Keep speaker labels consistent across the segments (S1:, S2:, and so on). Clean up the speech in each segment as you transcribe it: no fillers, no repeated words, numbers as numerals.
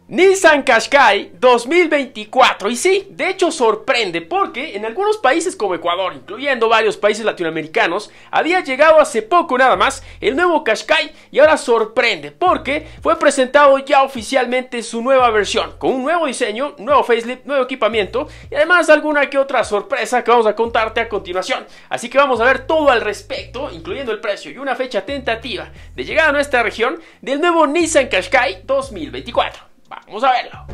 S1: Nissan Qashqai 2024, y sí, de hecho sorprende porque en algunos países como Ecuador, incluyendo varios países latinoamericanos, había llegado hace poco nada más el nuevo Qashqai y ahora sorprende porque fue presentado ya oficialmente su nueva versión, con un nuevo diseño, nuevo facelift, nuevo equipamiento y además alguna que otra sorpresa que vamos a contarte a continuación. Así que vamos a ver todo al respecto, incluyendo el precio y una fecha tentativa de llegada a nuestra región del nuevo Nissan Qashqai 2024. Vamos a verlo.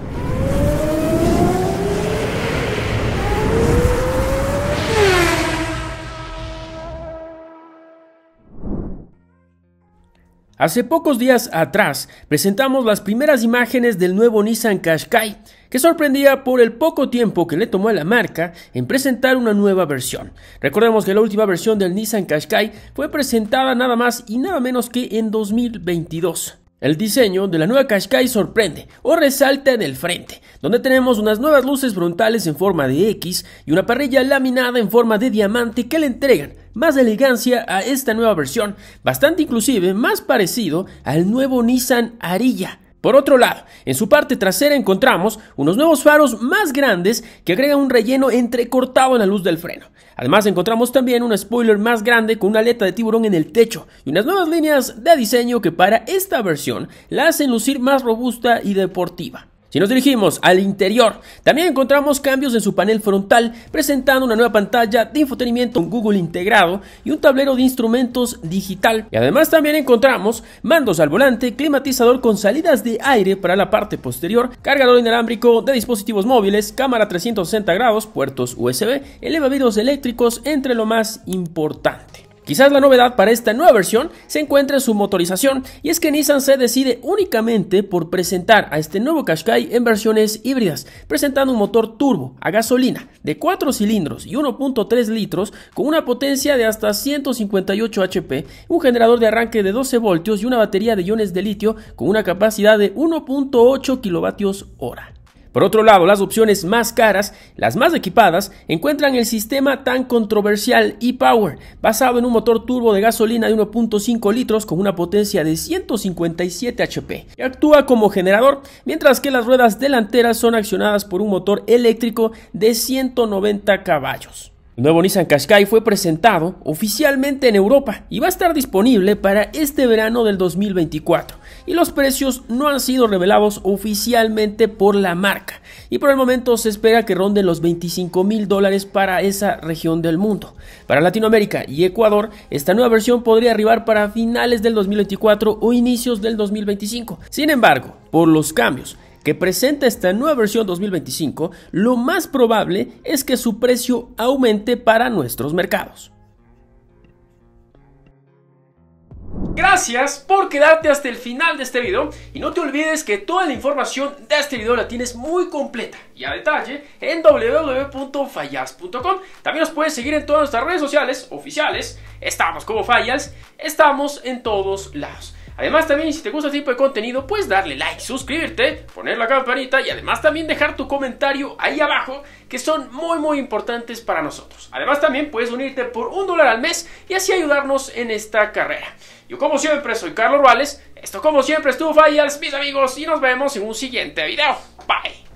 S1: Hace pocos días atrás presentamos las primeras imágenes del nuevo Nissan Qashqai, que sorprendía por el poco tiempo que le tomó a la marca en presentar una nueva versión. Recordemos que la última versión del Nissan Qashqai fue presentada nada más y nada menos que en 2022. El diseño de la nueva Qashqai sorprende o resalta en el frente, donde tenemos unas nuevas luces frontales en forma de X y una parrilla laminada en forma de diamante que le entregan más elegancia a esta nueva versión, bastante inclusive más parecido al nuevo Nissan Ariya. Por otro lado, en su parte trasera encontramos unos nuevos faros más grandes que agregan un relleno entrecortado en la luz del freno. Además encontramos también un spoiler más grande con una aleta de tiburón en el techo y unas nuevas líneas de diseño que para esta versión la hacen lucir más robusta y deportiva. Si nos dirigimos al interior, también encontramos cambios en su panel frontal, presentando una nueva pantalla de infotenimiento con Google integrado y un tablero de instrumentos digital. Y además también encontramos mandos al volante, climatizador con salidas de aire para la parte posterior, cargador inalámbrico de dispositivos móviles, cámara 360 grados, puertos USB, elevavidrios eléctricos, entre lo más importante. Quizás la novedad para esta nueva versión se encuentra en su motorización, y es que Nissan se decide únicamente por presentar a este nuevo Qashqai en versiones híbridas, presentando un motor turbo a gasolina de 4 cilindros y 1.3 litros con una potencia de hasta 158 HP, un generador de arranque de 12 voltios y una batería de iones de litio con una capacidad de 1.8 kWh. Por otro lado, las opciones más caras, las más equipadas, encuentran el sistema tan controversial e-Power, basado en un motor turbo de gasolina de 1.5 litros con una potencia de 157 HP, que actúa como generador, mientras que las ruedas delanteras son accionadas por un motor eléctrico de 190 caballos. El nuevo Nissan Qashqai fue presentado oficialmente en Europa y va a estar disponible para este verano del 2024, y los precios no han sido revelados oficialmente por la marca, y por el momento se espera que ronden los $25,000 para esa región del mundo. Para Latinoamérica y Ecuador, esta nueva versión podría arribar para finales del 2024 o inicios del 2025. Sin embargo, por los cambios que presenta esta nueva versión 2025, lo más probable es que su precio aumente para nuestros mercados. Gracias por quedarte hasta el final de este video, y no te olvides que toda la información de este video la tienes muy completa y a detalle en www.fallas.com. También nos puedes seguir en todas nuestras redes sociales oficiales, estamos como Fallas, estamos en todos lados. Además también, si te gusta este tipo de contenido, puedes darle like, suscribirte, poner la campanita y además también dejar tu comentario ahí abajo, que son muy importantes para nosotros. Además también puedes unirte por $1 al mes y así ayudarnos en esta carrera. Yo como siempre soy Carlos Ruales, esto como siempre estuvo Fallas, mis amigos, y nos vemos en un siguiente video. Bye.